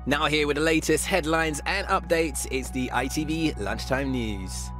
Now here with the latest headlines and updates, it's the ITV Lunchtime News.